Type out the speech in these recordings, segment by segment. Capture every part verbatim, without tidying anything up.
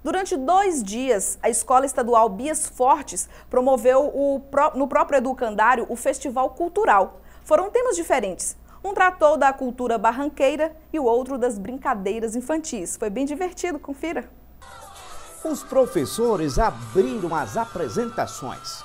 Durante dois dias, a Escola Estadual Bias Fortes promoveu o, no próprio educandário o Festival Cultural. Foram temas diferentes. Um tratou da cultura barranqueira e o outro das brincadeiras infantis. Foi bem divertido, confira. Os professores abriram as apresentações.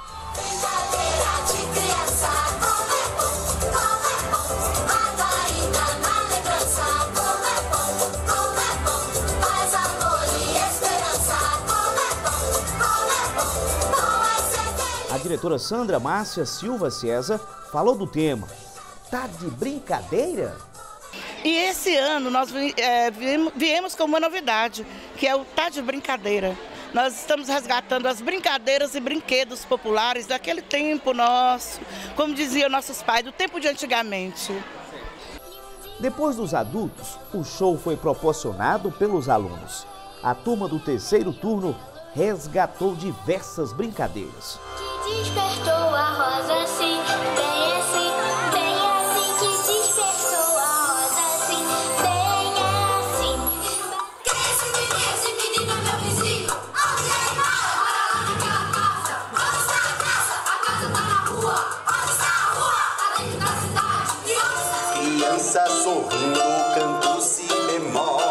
A diretora Sandra Márcia Silva César falou do tema. Tá de brincadeira? E esse ano nós é, viemos com uma novidade, que é o Tá de Brincadeira. Nós estamos resgatando as brincadeiras e brinquedos populares daquele tempo nosso, como diziam nossos pais, do tempo de antigamente. Depois dos adultos, o show foi proporcionado pelos alunos. A turma do terceiro turno resgatou diversas brincadeiras. Despertou a rosa assim, bem assim, bem assim, que despertou a rosa assim, bem assim. Quem é esse menino, esse menino é meu vizinho? Onde ele mora? Mora lá naquela casa. Onde está a casa? A casa tá na rua. Onde está a rua? Tá dentro da cidade. E onde está? Criança sorrindo, canto si bemol.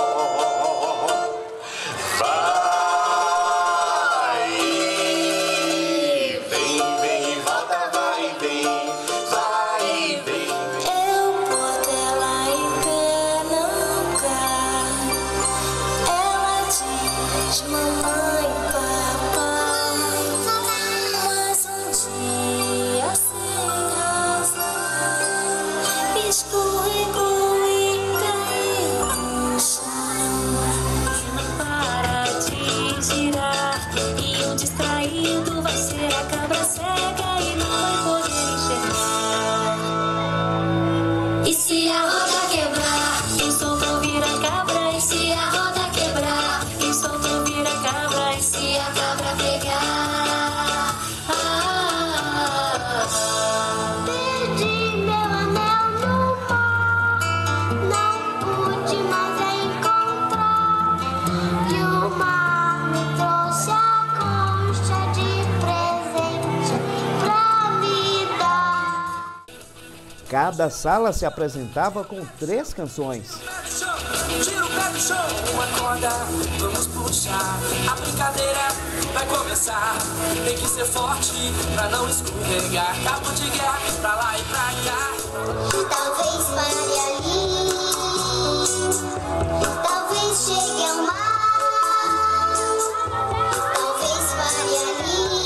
Cada sala se apresentava com três canções. Tira o pé do chão, uma corda, vamos puxar. A brincadeira vai começar. Tem que ser forte pra não escorregar. Cabo de guerra pra lá e pra cá. Talvez pare ali, talvez chegue ao mar. Talvez pare ali,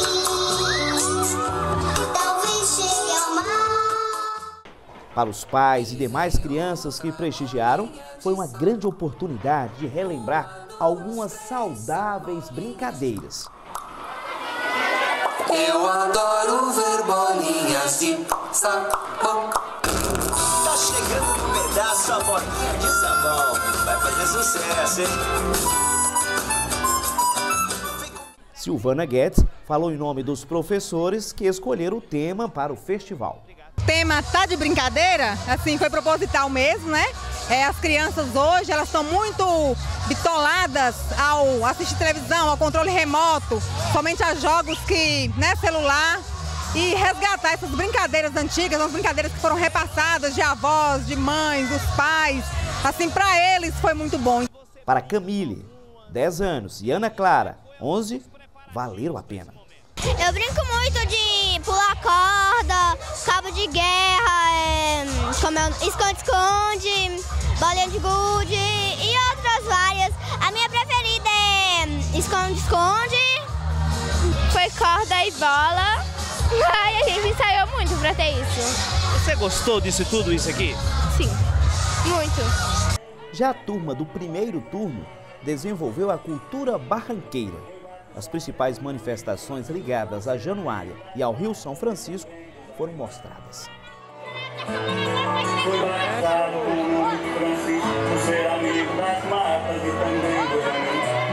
talvez chegue ao mar. Para os pais e demais crianças que prestigiaram, foi uma grande oportunidade de relembrar algumas saudáveis brincadeiras. Eu adoro ver bolinhas de sabão. Tá chegando um pedaço a bolinha de sabão. Vai fazer sucesso, hein? Silvana Guedes falou em nome dos professores que escolheram o tema para o festival. O tema Tá de Brincadeira, assim, foi proposital mesmo, né? É, as crianças hoje, elas estão muito bitoladas ao assistir televisão, ao controle remoto, somente a jogos que, né, celular, e resgatar essas brincadeiras antigas, as brincadeiras que foram repassadas de avós, de mães, dos pais, assim, para eles foi muito bom. Para Camille, dez anos, e Ana Clara, onze, valeram a pena. Eu brinco muito de pular corda, cabo de guerra, é, como é, esconde-esconde, bolinha de gude e outras várias. A minha preferida é esconde-esconde. Foi corda e bola. Ai, a gente ensaiou muito pra ter isso. Você gostou disso tudo, isso aqui? Sim, muito. Já a turma do primeiro turno desenvolveu a cultura barranqueira. As principais manifestações ligadas a Januária e ao Rio São Francisco foram mostradas. Foi batizado com o nome de Francisco, por ser amigo das matas e também do reino.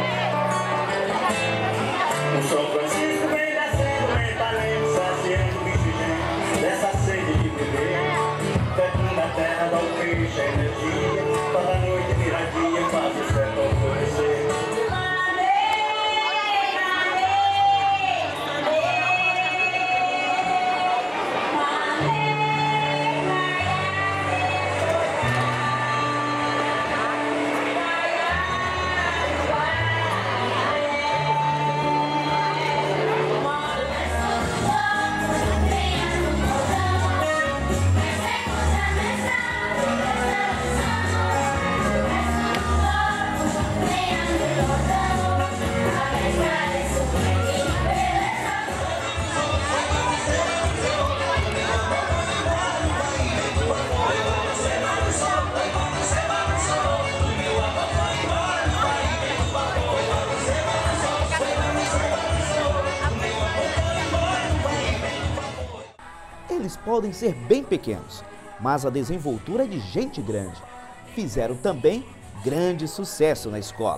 O São Francisco vem descendo lentamente, saciando o bicho gente dessa sede de viver. Fecunda a terra, dá o peixe, a energia, toda noite viradinha, faz o céu florescer. podem ser bem pequenos, mas a desenvoltura é de gente grande. Fizeram também grande sucesso na escola.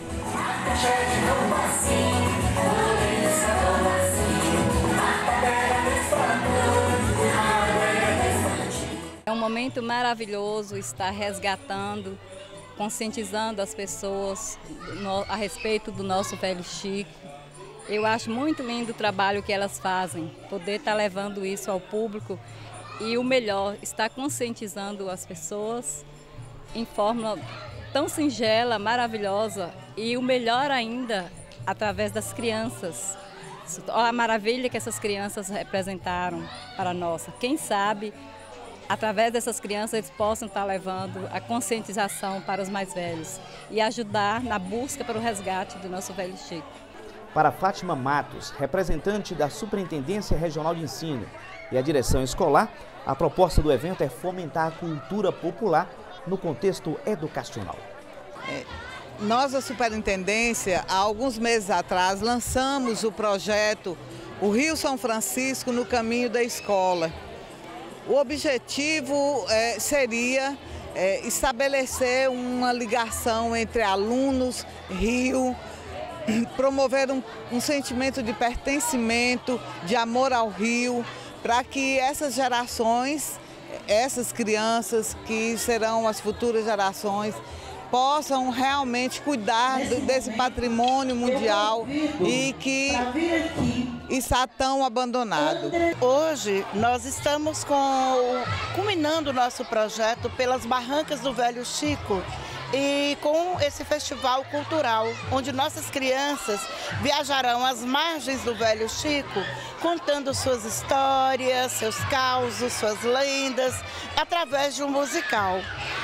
É um momento maravilhoso estar resgatando, conscientizando as pessoas a respeito do nosso velho Chico. Eu acho muito lindo o trabalho que elas fazem, poder estar levando isso ao público e o melhor, estar conscientizando as pessoas em forma tão singela, maravilhosa e o melhor ainda, através das crianças. Olha a maravilha que essas crianças representaram para nós. Quem sabe, através dessas crianças, eles possam estar levando a conscientização para os mais velhos e ajudar na busca para o resgate do nosso velho Chico. Para Fátima Matos, representante da Superintendência Regional de Ensino e a direção escolar, a proposta do evento é fomentar a cultura popular no contexto educacional. É, nós, a Superintendência, há alguns meses atrás, lançamos o projeto O Rio São Francisco no Caminho da Escola. O objetivo é, seria é, estabelecer uma ligação entre alunos, rio, promover um, um sentimento de pertencimento, de amor ao rio, para que essas gerações, essas crianças que serão as futuras gerações, possam realmente cuidar desse patrimônio mundial e que está tão abandonado. Hoje nós estamos com, culminando o nosso projeto pelas Barrancas do Velho Chico e com esse festival cultural, onde nossas crianças viajarão às margens do Velho Chico, contando suas histórias, seus causos, suas lendas, através de um musical.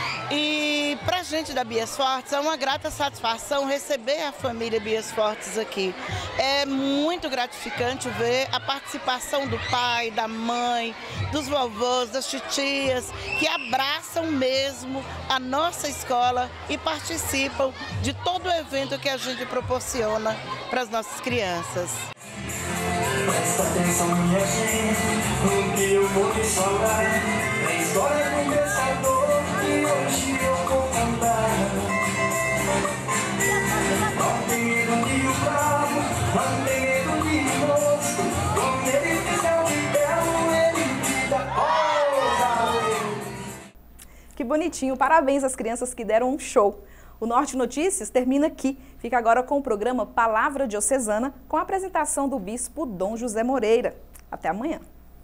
E para a gente da Bias Fortes é uma grata satisfação receber a família Bias Fortes aqui. É muito gratificante ver a participação do pai, da mãe, dos vovôs, das titias, que abraçam mesmo a nossa escola e participam de todo o evento que a gente proporciona para as nossas crianças. Presta atenção, minha gente, no que eu vou te falar. É a história do pensador que hoje eu vou contar. Não tem medo de o bravo, não tem medo de moço. Quando ele fizer o belo, ele grita, oh, que bonitinho, parabéns às crianças que deram um show. O Norte Notícias termina aqui. Fica agora com o programa Palavra Diocesana, com a apresentação do bispo Dom José Moreira. Até amanhã.